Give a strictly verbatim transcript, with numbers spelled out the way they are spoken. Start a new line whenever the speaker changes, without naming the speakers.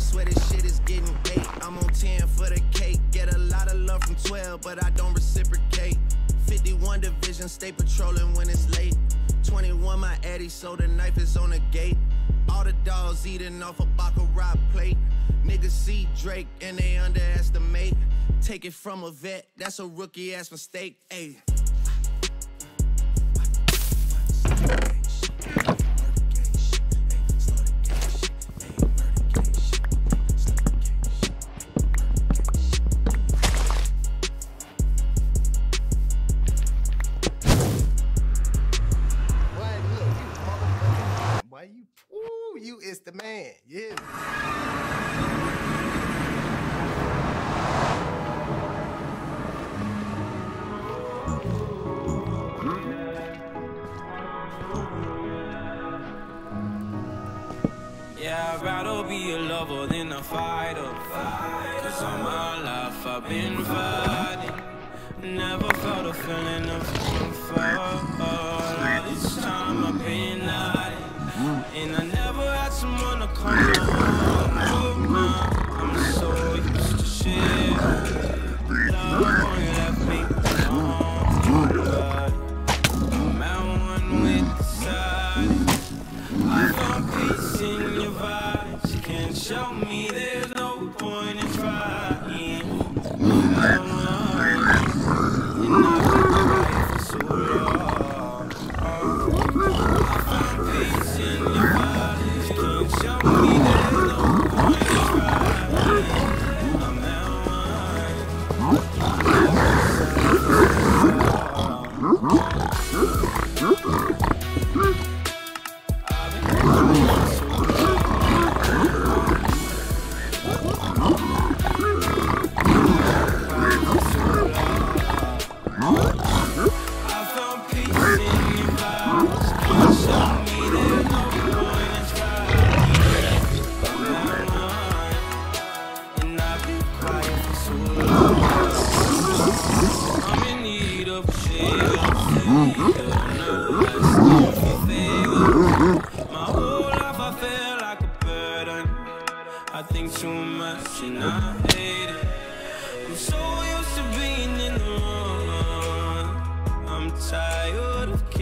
swear this shit is getting eight. I'm on ten for the cake. Get a lot of love from twelve, but I don't reciprocate. fifty-one division, stay patrolling when it's late. twenty-one my addy, so the knife is on the gate. All the dogs eating off a baccarat plate. Niggas see Drake and they underestimate. Take it from a vet, that's a rookie ass mistake. Ayy.
You is the man, yeah.
Yeah, I'd rather be a lover than a fighter. Cause all my life I've been fighting. Never felt a feeling of comfort. All this time I've been hiding. And I never had someone to come home. Now I'm so used to shit. Love only left me alone. But I'm at one with the silence. I found peace in your vibes. You can't show me there's no point in trying. I'm at one, and I've been quiet for so long. I found peace in your body. Can't show me there's no point in trying. I'm at one. I've been quiet for so long. I found peace in your vibes. Can't show me there's no point in trying. I'm at one, and I've been quiet for so long. I'm in need of a shade of favor, not less of a favor. My whole life I feel like a burden. I think too much and I hate it. I'm so used to being in the wrong. I'm tired of